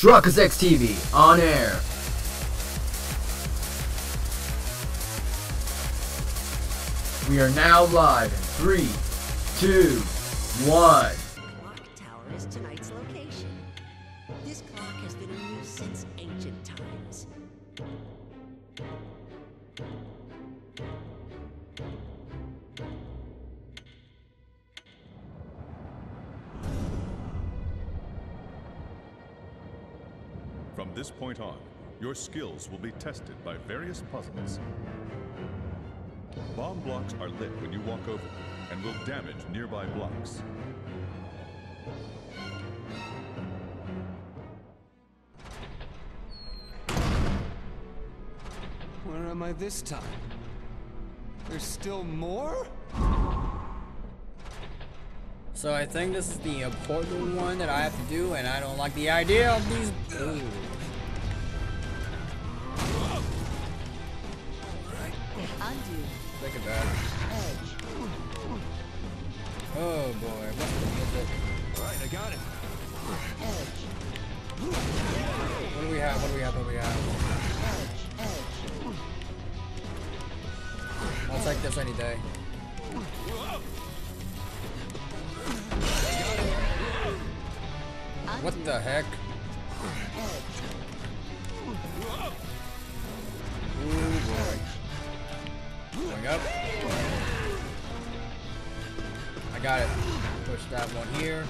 Truckers X TV on air. We are now live in 3, 2, 1. Clock Tower is tonight's location. This clock has been in use since ancient times. From this point on, your skills will be tested by various puzzles. Bomb blocks are lit when you walk over them and will damage nearby blocks. Where am I this time? There's still more? So I think this is the important one that I have to do, and I don't like the idea of these. Ooh. Undo. Look at that. Edge. Oh boy, what's the music? Right, I got it. Edge. What do we have? What do we have? What do we have? Edge. I'll take this any day. What the heck? Ooh boy. Going up. I got it. Push that one here.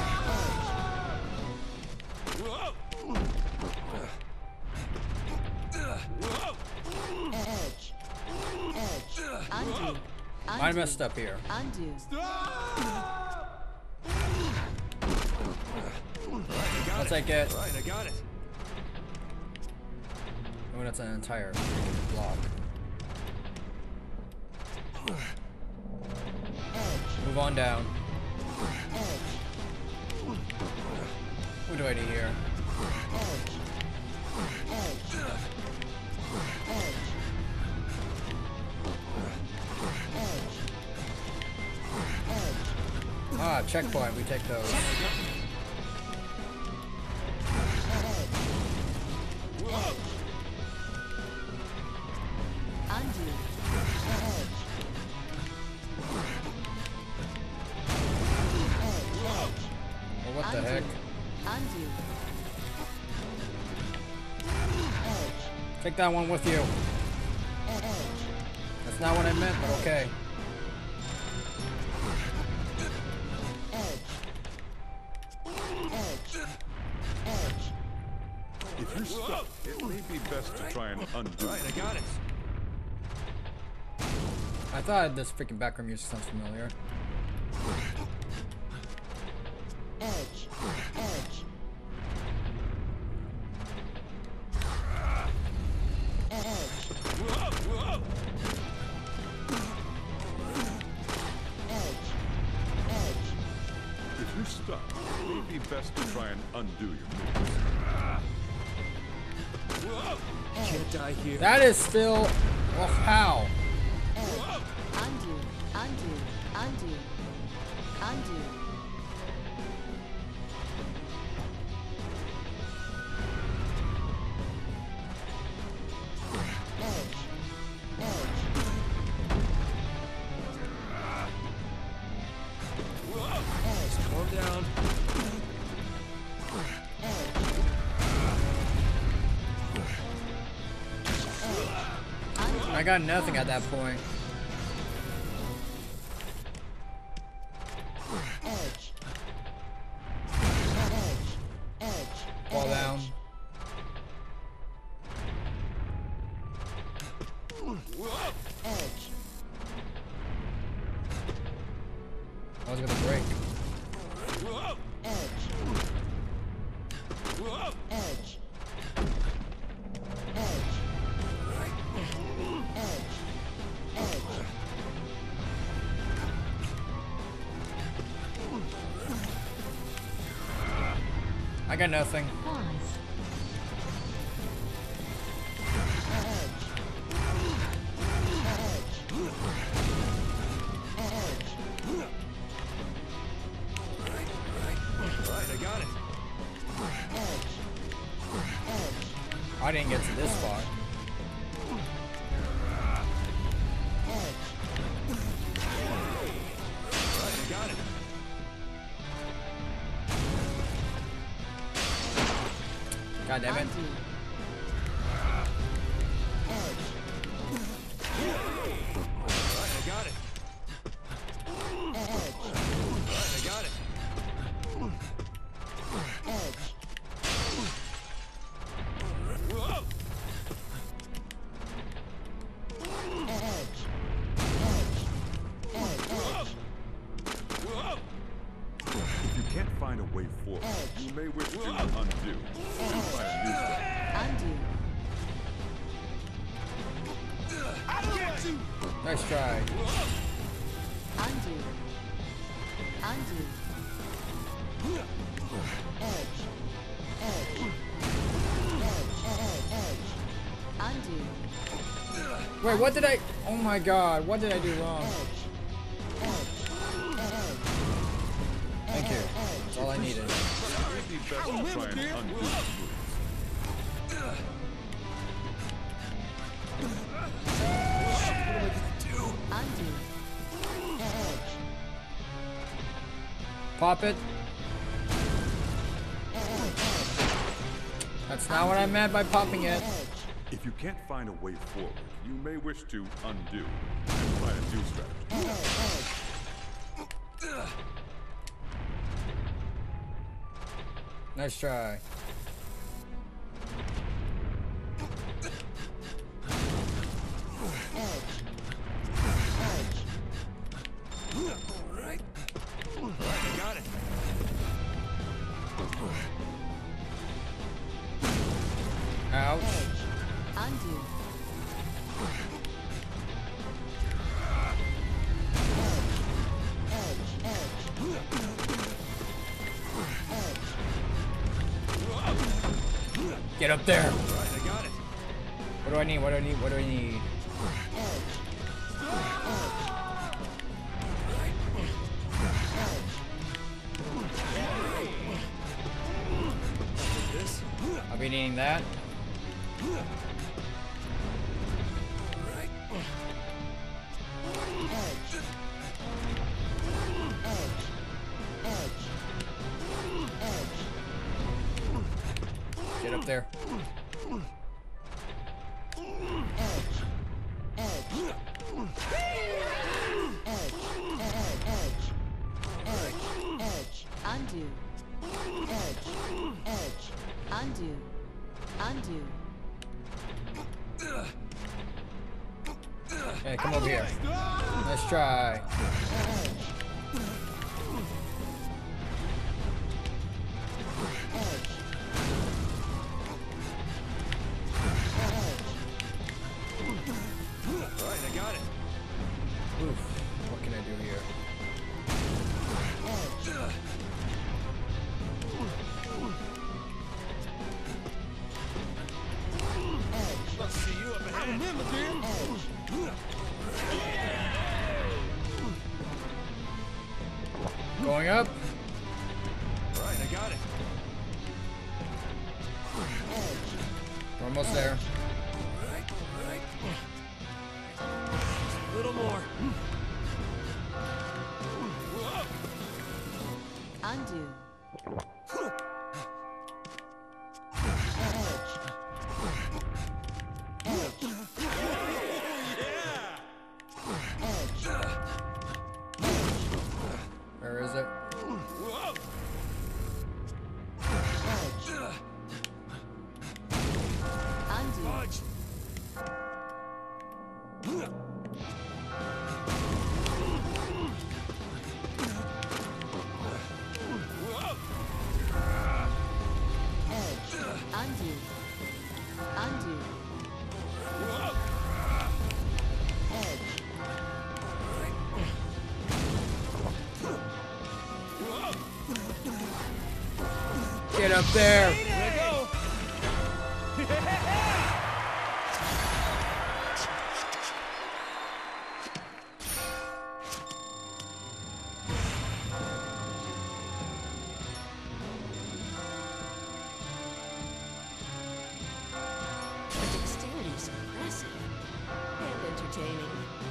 Edge. Edge. Undo. I messed up here. Undo. I'll take it. Right, I got it. Oh, that's an entire block. Move on down. What do I do here? Ah, checkpoint. We take those. Undo. Well, what the heck? Undo. Take that one with you. That's not what I meant, but okay. If you're stuck, it may be best to try and undo. Right, I got it. I thought this freaking background music sounds familiar. Edge. Edge. If you're stuck, it may be best to try and undo your moves. Can't die here. That is still. Well, how? Undo. Undo. Undo. Undo. Calm down. I got nothing at that point. Edge. Edge. Fall down. Edge. I was gonna break. Edge. Edge. I got nothing. I didn't get to this far. Got it. God damn it. I got it. I got it. Whoa. Whoa. If you can't find a way forward, you may wish to undo. Try a new step. Undo. I'll get you. Nice try. Undo. Undo. Undo. Wait, what did I? Oh my god, what did I do wrong? Thank you. That's all I needed. It would be best to try and undo the moves. Undo. Pop it. That's not what I meant by popping it. If you can't find a way forward, you may wish to undo and try a new strategy. Nice try. Right. I got it. Ouch. Undo. Get up there. Right, I got it. What do I need? What do I need? What do I need? This. I'll be needing that. Right. Get up there. Undo. Undo. Undo. Hey, come over here. Nice try. Right, I got it. Oof. What can I do here? Let's see you up ahead. Remember, dear. Going up. Right, I got it. We're almost there. Right, right. A little more. Whoa. Undo. Where is it? Whoa. Undo. Dodge. Whoa. Undo. Undo. Whoa. Get up there. There we go. entertaining.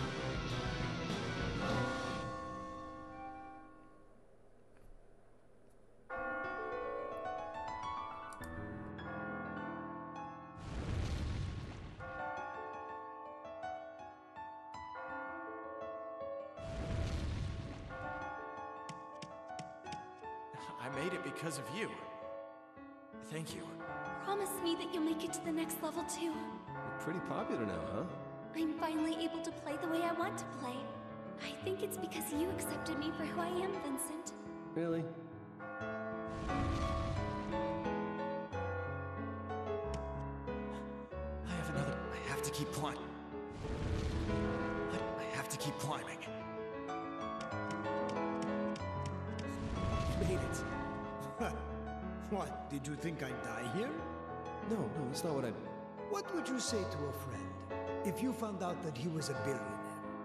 I made it because of you. Thank you. Promise me that you'll make it to the next level too. You're pretty popular now, huh? I'm finally able to play the way I want to play. I think it's because you accepted me for who I am, Vincent. Really? I have to keep climbing. I have to keep climbing. Made it. What, did you think I'd die here? No, that's not what I... What would you say to a friend if you found out that he was a billionaire?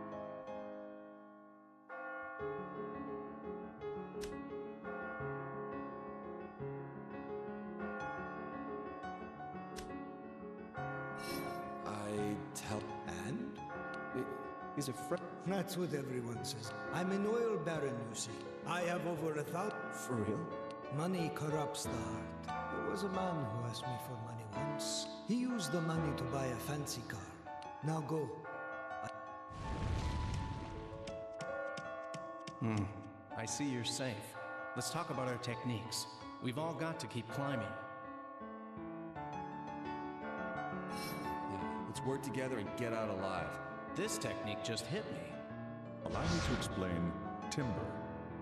I'd tell... And? He's a friend. That's what everyone says. I'm an oil baron, you see. I have over 1,000... For real? Money corrupts the heart. There was a man who asked me for money once. He used the money to buy a fancy car. Now go. I see you're safe. Let's talk about our techniques. We've all got to keep climbing. Yeah, let's work together and get out alive. This technique just hit me. Allow me to explain timber.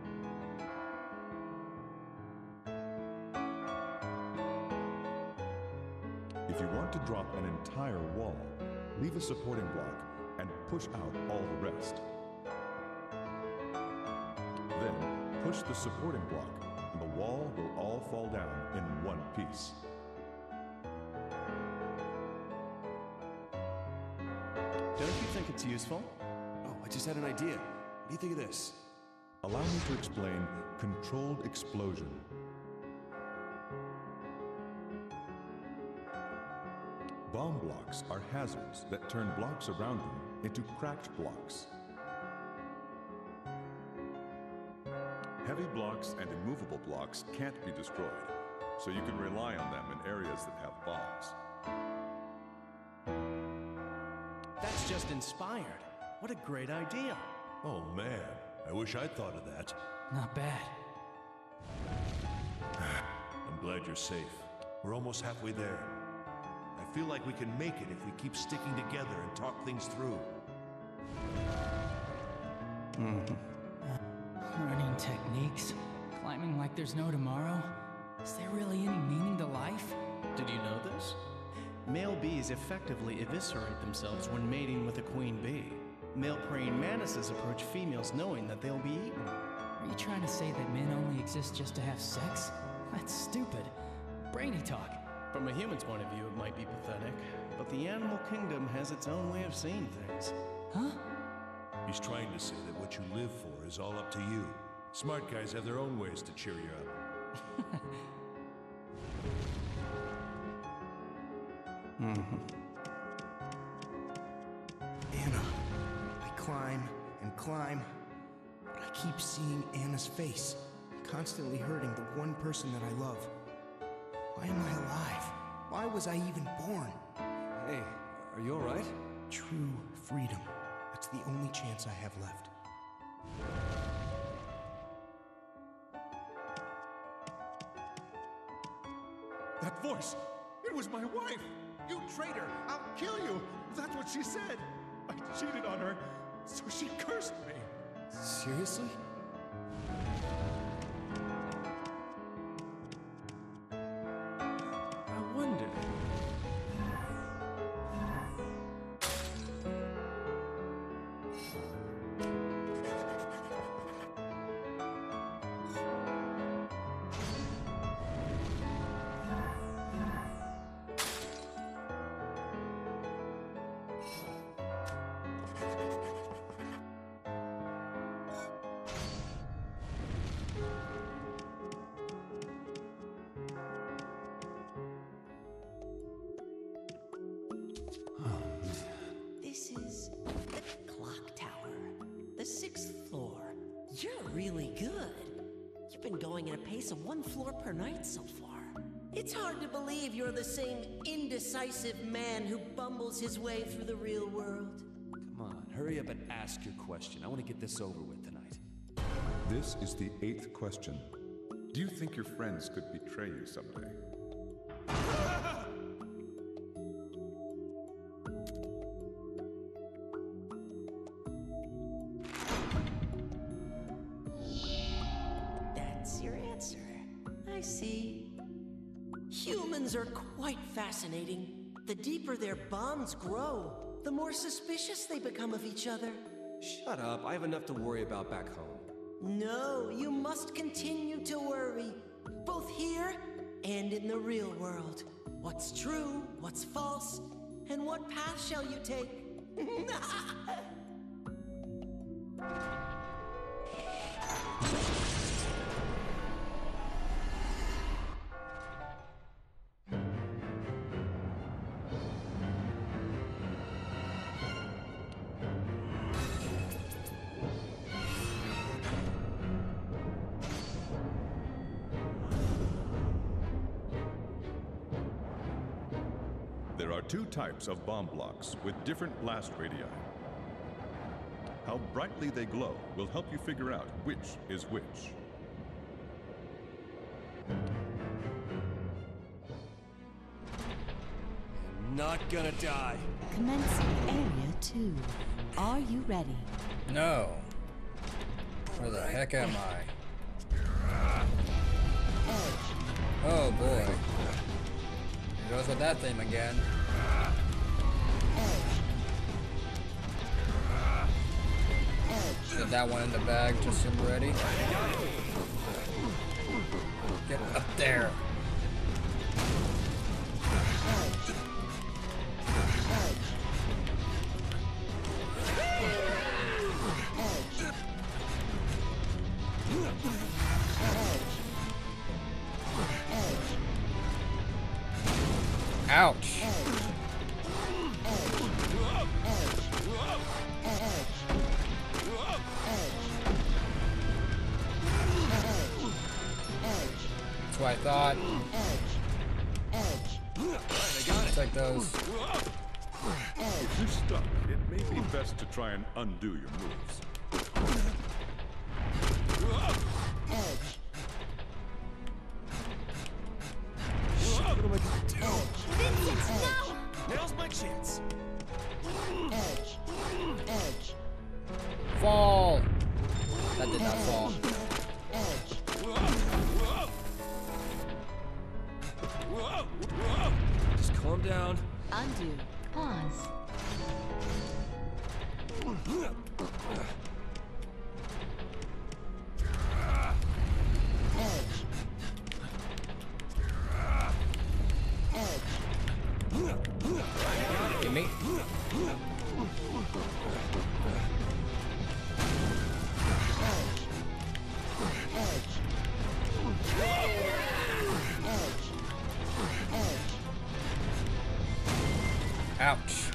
If you want to drop an entire wall, leave a supporting block and push out all the rest. Then, push the supporting block, and the wall will all fall down in one piece. Don't you think it's useful? Oh, I just had an idea. What do you think of this? Allow me to explain controlled explosion. Bomb blocks are hazards that turn blocks around them into cracked blocks. Heavy blocks and immovable blocks can't be destroyed, so you can rely on them in areas that have bombs. That's just inspired. What a great idea. Oh man, I wish I'd thought of that. Not bad. I'm glad you're safe. We're almost halfway there. I feel like we can make it if we keep sticking together and talk things through. Learning techniques, climbing like there's no tomorrow. Is there really any meaning to life? Did you know this? Male bees effectively eviscerate themselves when mating with a queen bee. Male praying mantises approach females knowing that they'll be eaten. Are you trying to say that men only exist just to have sex? That's stupid. Brainy talk. From a human's point of view, it might be pathetic, but the animal kingdom has its own way of seeing things. Huh? He's trying to say that what you live for is all up to you. Smart guys have their own ways to cheer you up. Anna. I climb and climb, but I keep seeing Anna's face, constantly hurting the one person that I love. Why am I alive? Why was I even born? Hey, are you alright? True freedom. That's the only chance I have left. That voice! It was my wife! You traitor! I'll kill you! That's what she said! I cheated on her, so she cursed me! Seriously? I wonder. You're really good. You've been going at a pace of 1 floor per night so far. It's hard to believe you're the same indecisive man who bumbles his way through the real world. Come on, hurry up and ask your question. I want to get this over with tonight. This is the 8th question. Do you think your friends could betray you someday? That's your answer. I see. Humans are quite fascinating. The deeper their bonds grow, the more suspicious they become of each other. Shut up. I have enough to worry about back home. No, you must continue to worry, both here and in the real world. What's true, what's false, and what path shall you take? There are 2 types of bomb blocks with different blast radii. How brightly they glow will help you figure out which is which. I'm not gonna die. Commencing Area 2. Are you ready? No. Where the heck am I? Oh boy. Here goes with that thing again. Get that one in the bag just so I'm ready. Get up there. Ouch. That's what I thought. Take those. If you're stuck, it may be best to try and undo your moves. What am I gonna do? Vincent, no! Now's my chance. Fall. That did not fall. Just calm down. Undo. Pause. Give me. Ouch.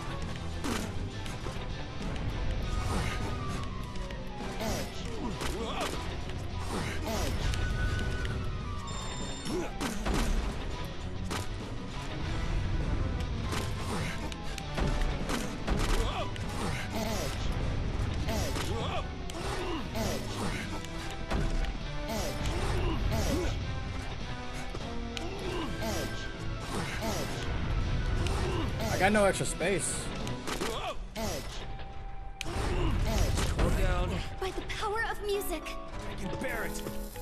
I got no extra space. Calm down. By the power of music. I can bear it.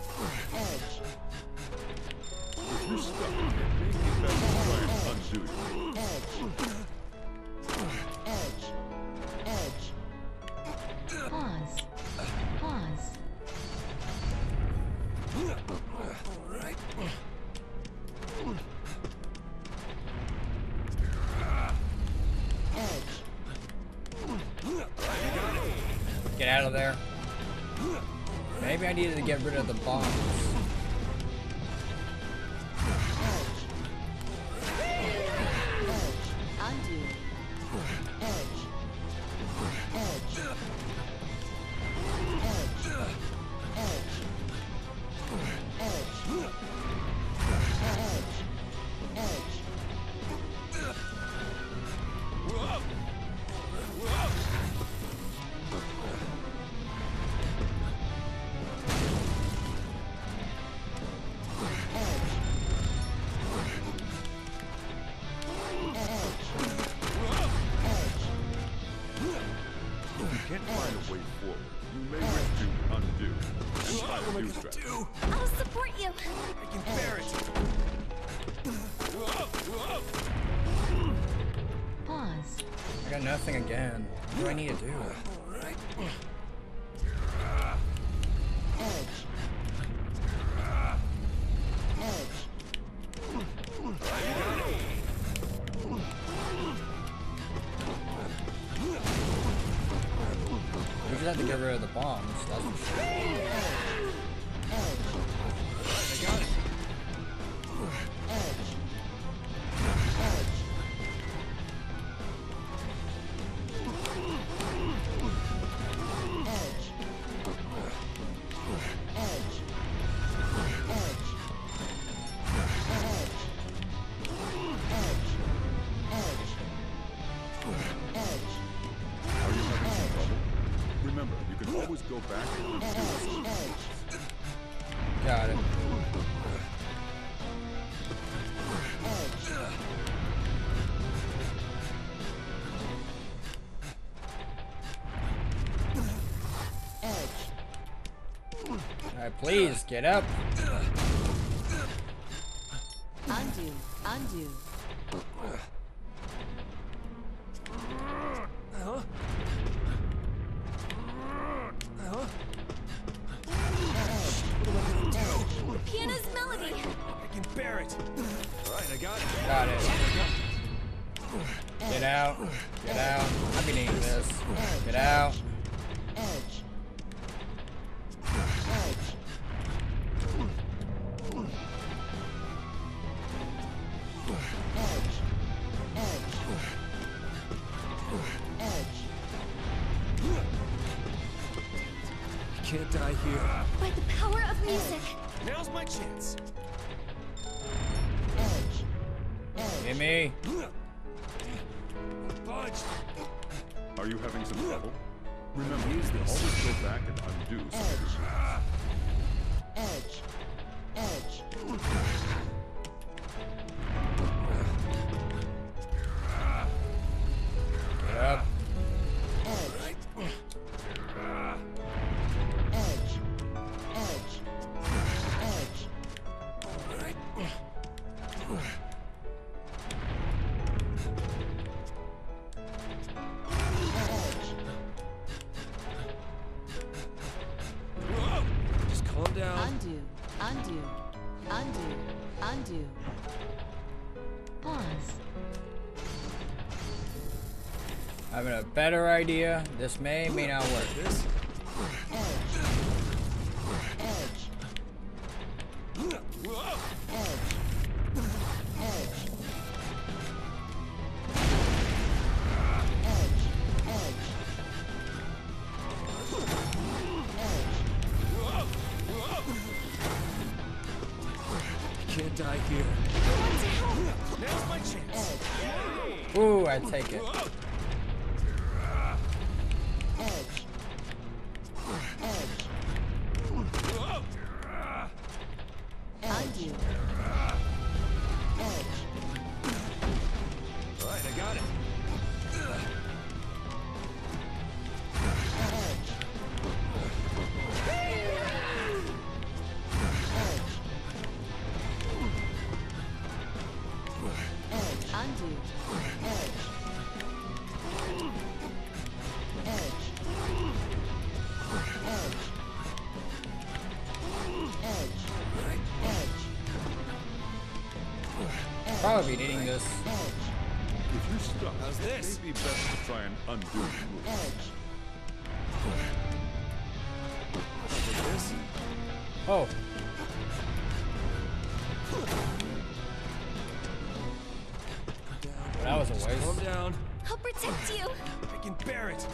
If you're stuck, it may be best to try and undo your moves. Pause. Pause. All right. Get out of there. Maybe I needed to get rid of the bombs. Undo. Pause. I got nothing again. What do I need to do? We just have to get rid of the bombs. That's for sure. I got it. Are you having some trouble? Remember, you can always go back and undo it. Got it. Alright, please get up. Undo. Undo. Piano's melody. I can bear it. Alright, I got it. Got it. Get out. Get out. I've been eating this. Get out. I can't die here. By the power of music. Now's my chance. Hit me. Punch. Are you having some trouble? Remember, you can always go back and undo something. Get up. Just calm down. Undo. Undo. Undo. Undo. Pause. Having a better idea. This may not work. This. Can't die here. Now's my chance. Ooh, I take it. Undo. Alright, I got it. Undo. Probably be needing this. If you're stuck, How's this? it may be best to try and undo the move. This. Oh. That was a waste. Calm down. I'll protect you. I can bear it.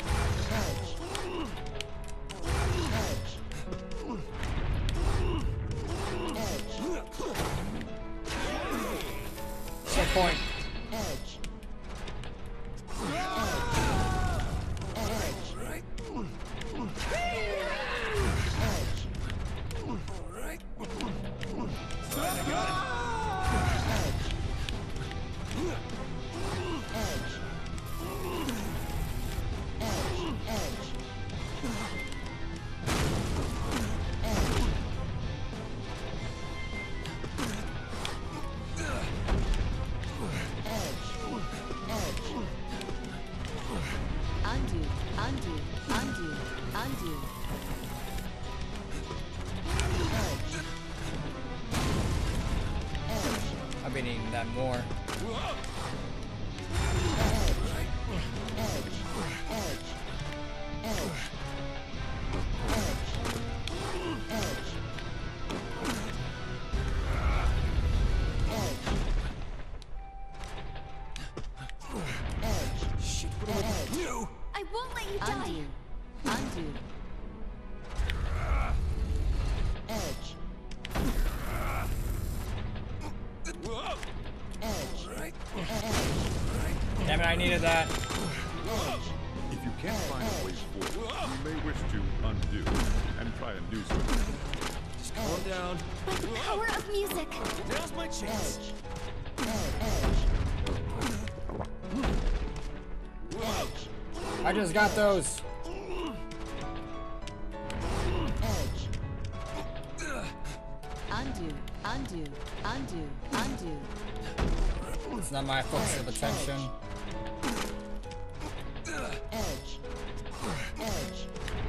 What's the point? that more. Shit, what am I gonna do? I won't let you die. Undo. Edge. Damn it, I needed that. If you can't find a way forward, you may wish to undo and try a new swim. Just calm down. By the power of music. Now's my chance. I just got those. Undo. Undo. Undo. Undo. It's not my focus of attention. Edge. Edge.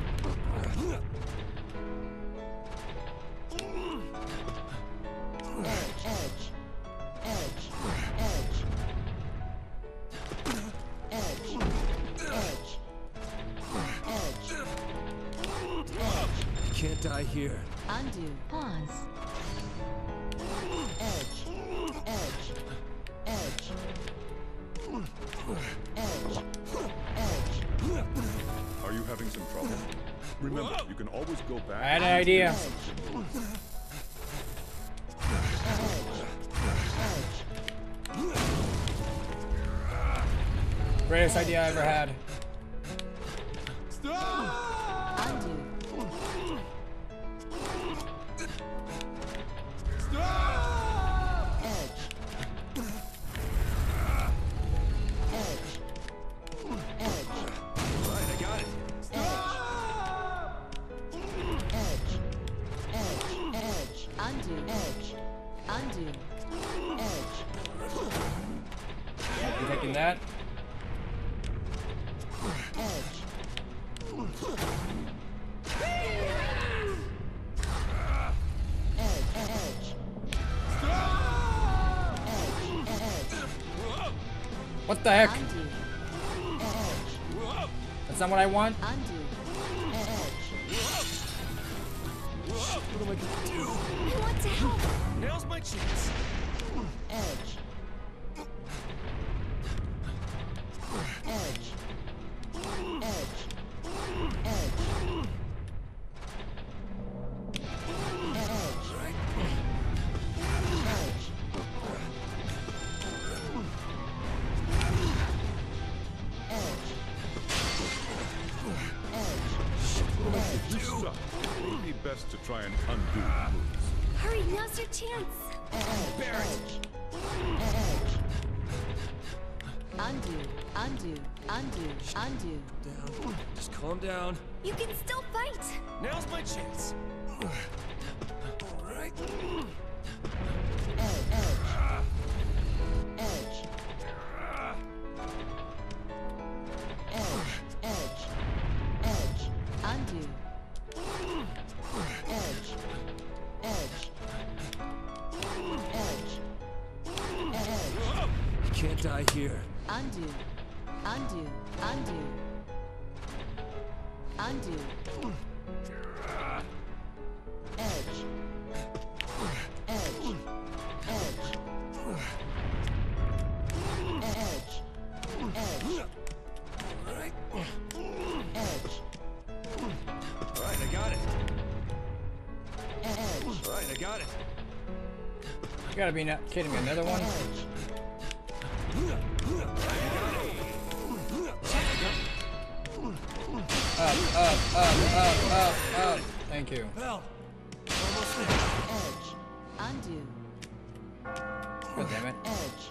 Can't die here. Undo. Pause. Edge. Edge. Edge. Edge. Edge. Are you having some trouble? Remember, you can always go back. I had an idea. Greatest idea I ever had. Undo. You taking that? What the heck? That's not what I want. What am I gonna do? I want to help. Now's my chance. Edge. Edge. Edge. Edge. If you suck, it may be best to try and undo the moves. Hurry, now's your chance. Undo. Undo. Undo. Undo. Down. Just calm down. You can still fight. Now's my chance. Alright. Undo. Edge. Edge. Edge. You can't die here. Undo. Undo. Undo. Undo. Edge. Edge. Edge. Edge. Edge. Alright. Edge. Alright, I got it. Alright, I got it. You gotta be not kidding me. Another one? Up. Thank you. Bell. Edge. Undo. God damn it. Edge.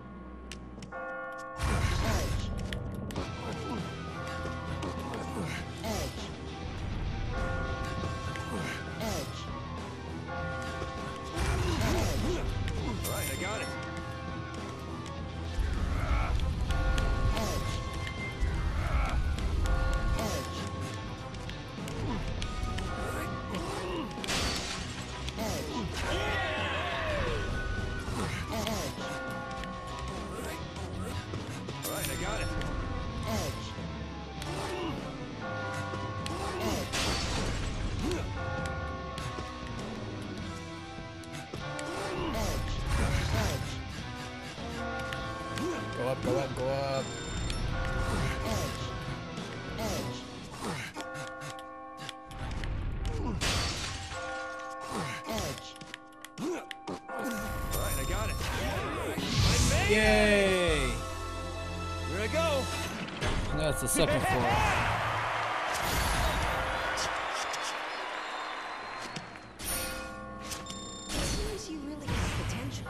Alright, I got it. got it. Edge. Go up, go up, go up. Alright, I got it. Yay! Here I go. That's the second floor. Seems you really have potential.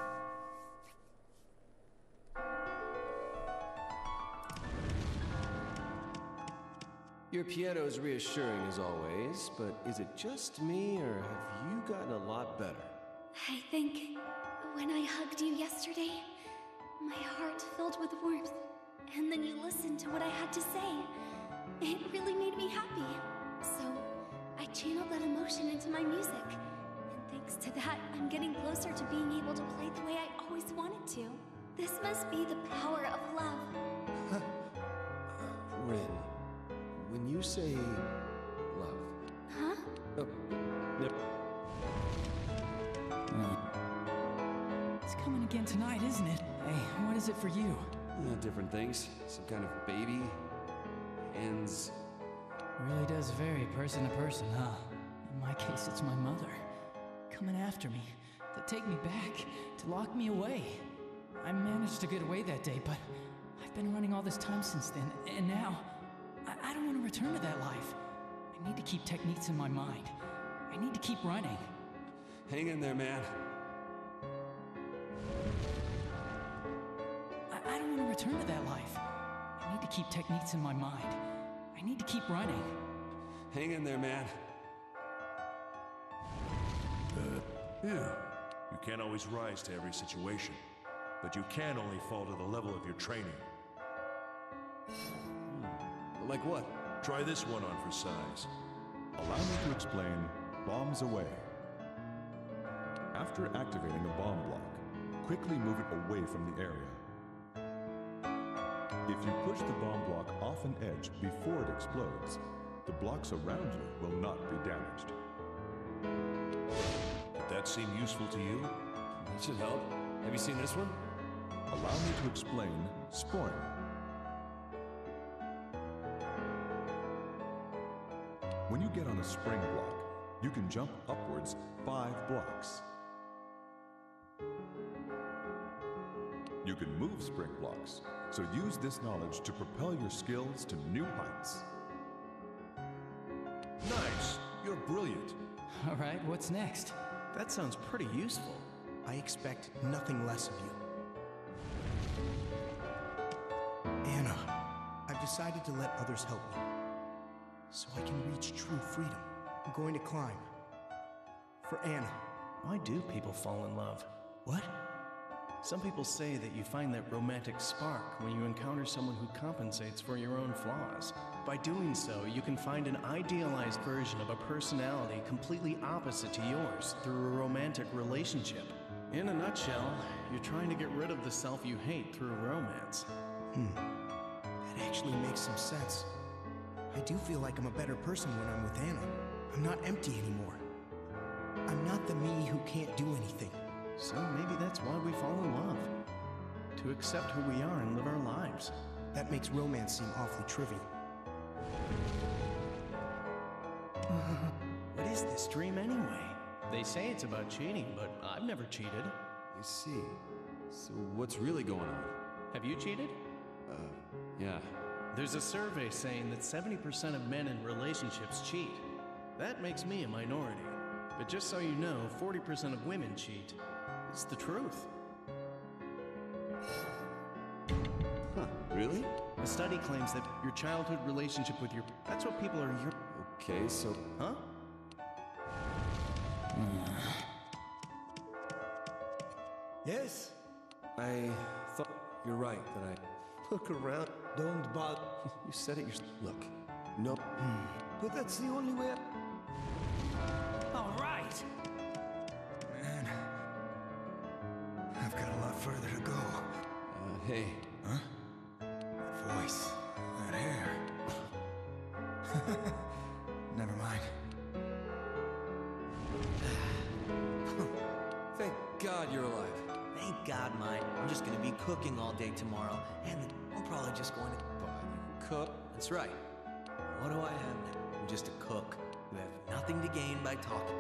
Your piano is reassuring as always, but is it just me, or have you gotten a lot better? I think when I hugged you yesterday, my heart filled with warmth. And then you listened to what I had to say. It really made me happy. So I channeled that emotion into my music. And thanks to that, I'm getting closer to being able to play the way I always wanted to. This must be the power of love. Rin, when you say love... Huh? Yep. It's coming again tonight, isn't it? Hey, what is it for you? Different things. Some kind of baby. Hands. Really does vary person to person, huh? In my case, it's my mother. Coming after me. To take me back. To lock me away. I managed to get away that day, but I've been running all this time since then, and now I don't want to return to that life. I need to keep techniques in my mind. I need to keep running. Hang in there, man. I don't want to return to that life. I need to keep techniques in my mind. I need to keep running. Hang in there, man. Yeah. You can't always rise to every situation, but you can only fall to the level of your training. Like what? Try this one on for size. Allow me to explain bombs away. After activating a bomb block, quickly move it away from the area. If you push the bomb block off an edge before it explodes, the blocks around you will not be damaged. Did that seem useful to you? That should help. Have you seen this one? Allow me to explain Spoil. When you get on a spring block, you can jump upwards 5 blocks. You can move spring blocks, so use this knowledge to propel your skills to new heights. Nice! You're brilliant. All right, what's next? That sounds pretty useful. I expect nothing less of you. Anna, I've decided to let others help me, so I can reach true freedom. I'm going to climb. For Anna. Why do people fall in love? What? Some people say that you find that romantic spark when you encounter someone who compensates for your own flaws. By doing so, you can find an idealized version of a personality completely opposite to yours through a romantic relationship. In a nutshell, you're trying to get rid of the self you hate through romance. That actually makes some sense. I do feel like I'm a better person when I'm with Anna. I'm not empty anymore. I'm not the me who can't do anything. So maybe that's why we fall in love. To accept who we are and live our lives. That makes romance seem awfully trivial. What is this dream anyway? They say it's about cheating, but I've never cheated. I see. So what's really going on? Have you cheated? Yeah. There's a survey saying that 70% of men in relationships cheat. That makes me a minority. But just so you know, 40% of women cheat. It's the truth. Huh, really? A study claims that your childhood relationship with your... That's what people are... Okay, so... Huh? Yes? I thought you're right that I... Look around. Don't bother. You said it yourself. Look. No. But that's the only way. All right. Man, I've got a lot further to go. Hey. Huh? Never mind. Thank God you're alive. Thank God, mate. I'm just gonna be cooking all day tomorrow, and then I'm probably just going to... Cook? That's right. What do I have now? I'm just a cook who have nothing to gain by talking.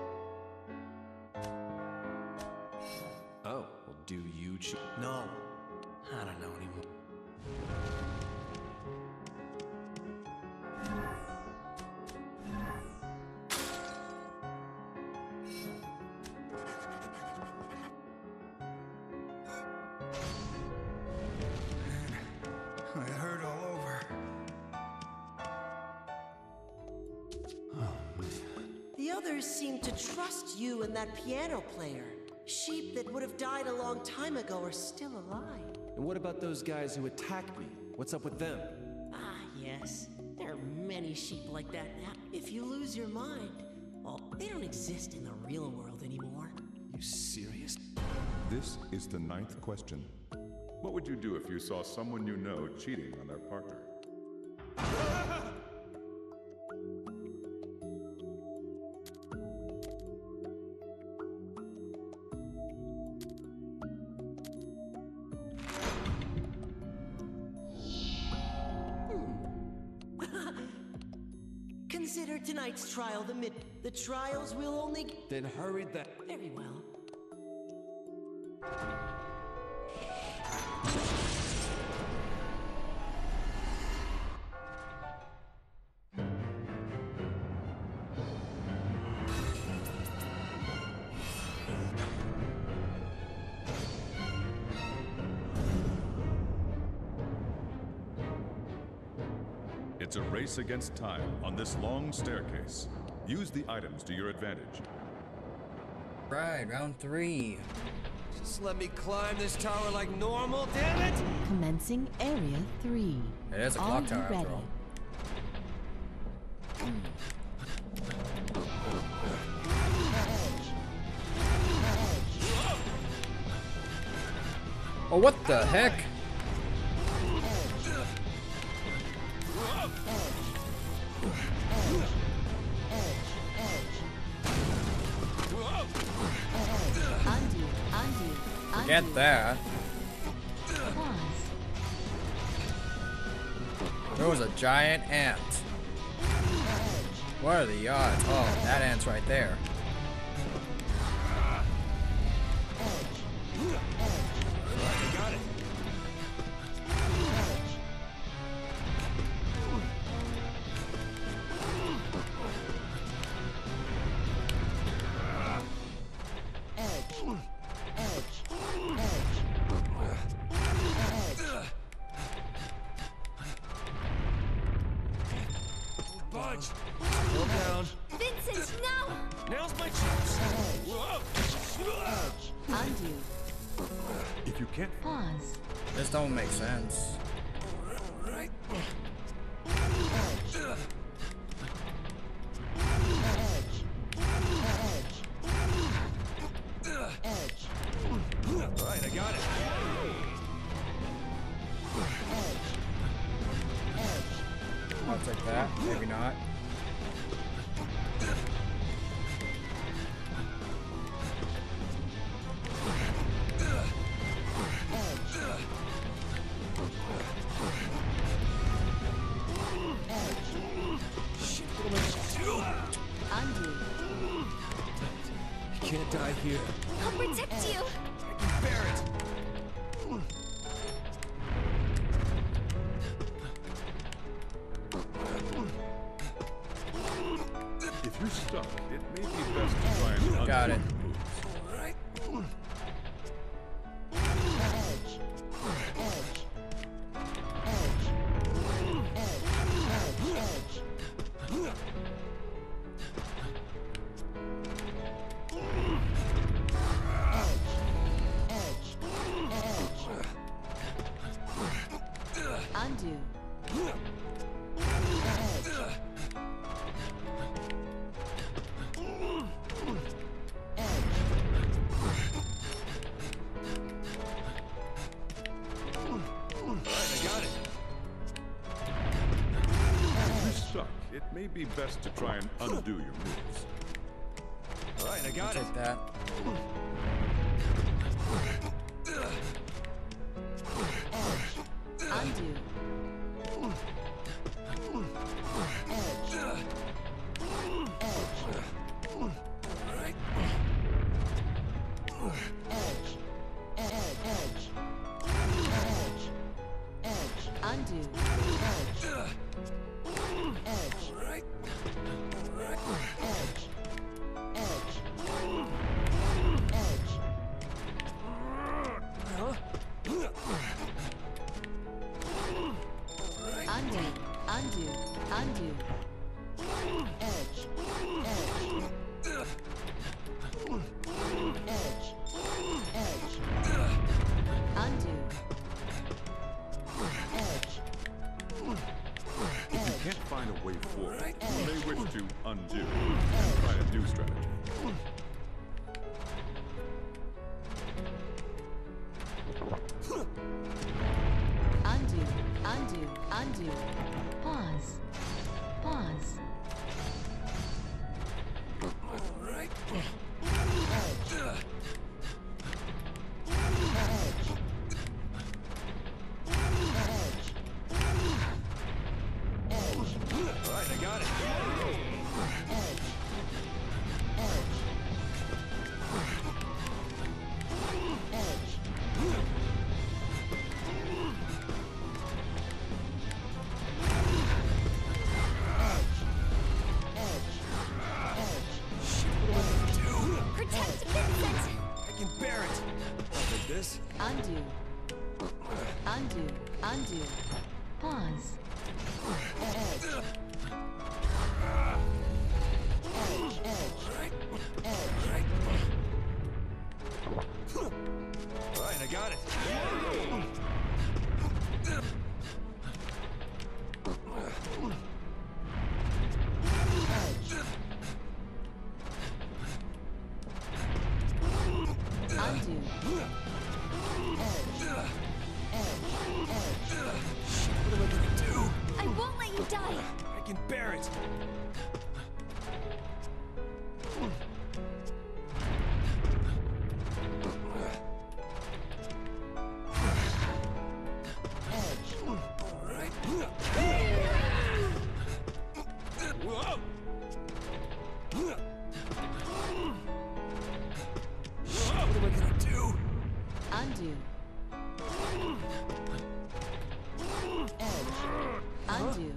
Oh, well, do you cheat? No. I don't know anymore. I hurt all over. The others seem to trust you and that piano player. Sheep that would have died a long time ago are still alive. And what about those guys who attacked me? What's up with them? Ah, yes. There are many sheep like that now. If you lose your mind, well, they don't exist in the real world anymore. You serious? This is the 9th question. What would you do if you saw someone you know cheating on their partner? Consider tonight's trial the trials will only... Then hurry that... Very well. It's a race against time on this long staircase. Use the items to your advantage. Right, round 3. Just let me climb this tower like normal, damn it! Commencing Area 3. It is a Are clock you tower ready? after all. Oh, what the heck? Forget that. There was a giant ant. What are the odds? Oh, that ant's right there. Got it. Budge! Slow down. Vincent, no! Now's my chance. Undo. If you can't... Pause. This don't make sense. Right. Right, I got it. I'll take that. Maybe not. Undo. You can't die here. I'll protect you! I can bear it. If you're stuck, it may be best to try and undo Got it. the moves. Right. Undo. If you're stuck, it it may be best to try and undo your moves. Alright, I got it. Take that. Undo. Undo. Undo. Edge. Undo. If you can't find a way forward, you may wish to undo and try a new strategy. Undo. Pause. Alright, I got it. Protect Vincent! I can bear it. Not like this. Undo. Pause. Alright, I got it. Undo. What am I gonna do? I won't let you die! I can bear it. What am I gonna do? Undo. Undo.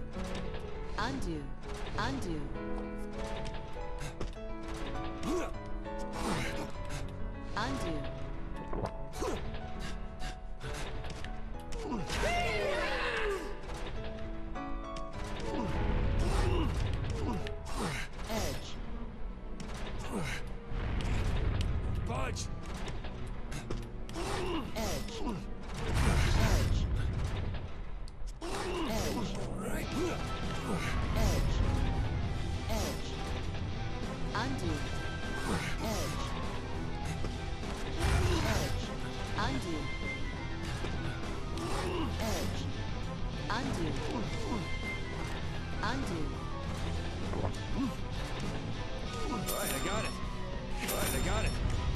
Budge. Alright, I got it.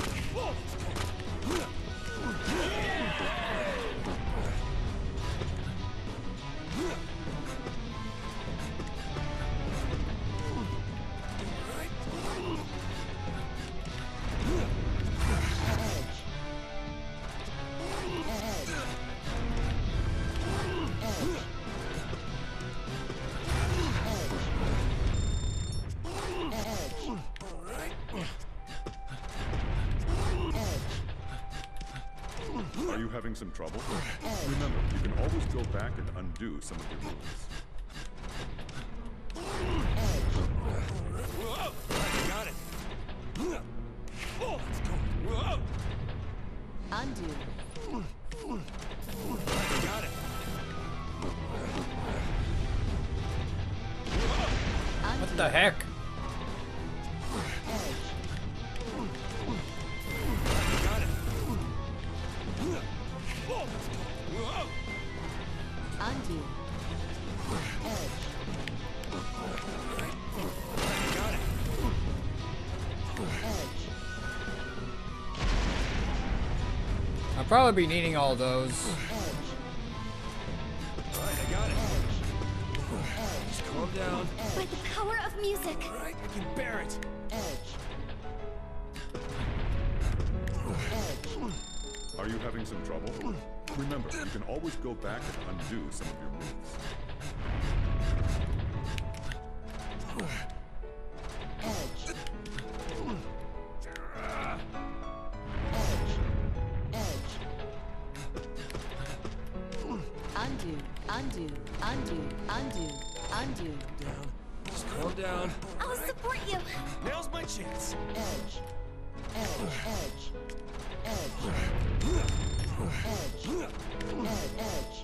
Are you having some trouble? Remember, you can always go back and undo some of your moves. Whoa! I got it. Oh, let's go. Whoa! Undo. I got it. What the heck? Got it. Undo. Probably be needing all those. Alright, I got it. Just calm down. By the power of music. Alright, I can bear it. Are you having some trouble? Remember, you can always go back and undo some of your moves. Undo, undo, undo, undo. Down. Just calm down. I'll support you. Now's my chance. Edge. Edge. Edge. Edge. Edge. Edge.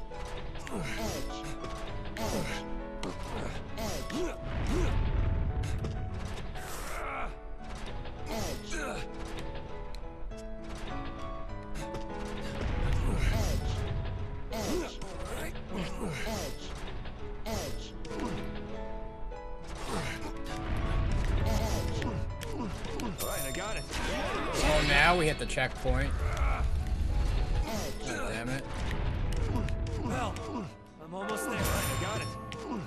Alright, I got it. Oh, now we hit the checkpoint. God damn it. Well, I'm almost there. I got it.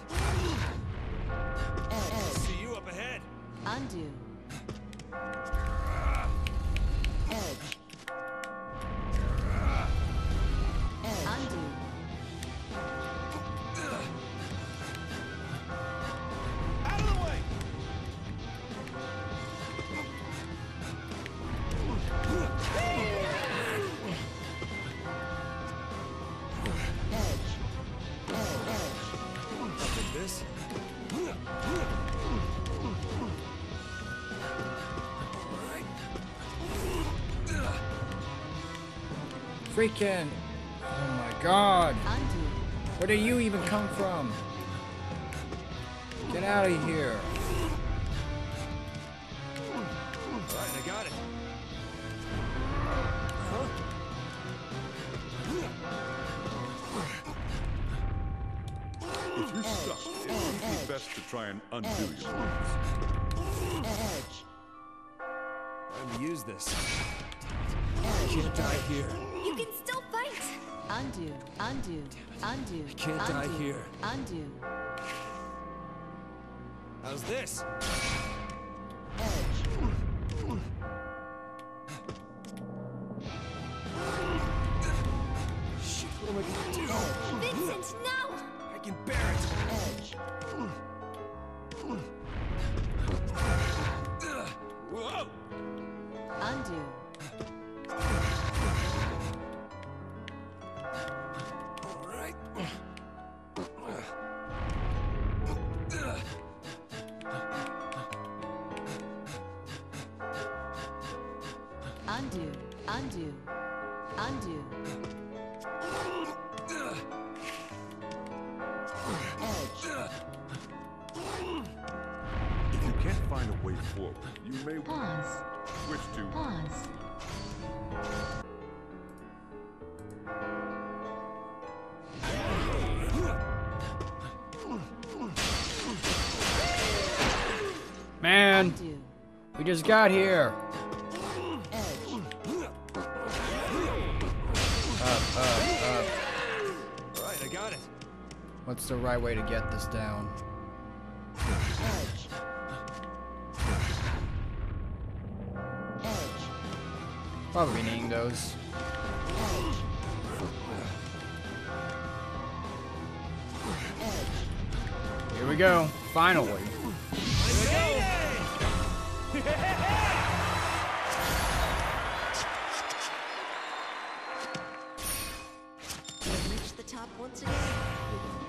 See you up ahead. Undo. Edge. Undo. Out of the way. This. Freaking. Oh my god. Undo. Where do you even come from? Get out of here. Alright, I got it. If you're stuck, it would be best to try and undo your moves. Edge. Time to use this. I can't die here. You can still fight. Undo. Undo. Undo. I can't die undo, here. Undo. How's this? Shit, what am I gonna do? Vincent, now! I can bear it. Whoa! Undo. All right. Undo. Undo. Undo. If you can't find a way forward, you may Pause. wish to Pause. Man, Undo. we just got here. Up. Alright, I got it. What's the right way to get this down? Probably needing those. Here we go. Finally. We've reached the top once again.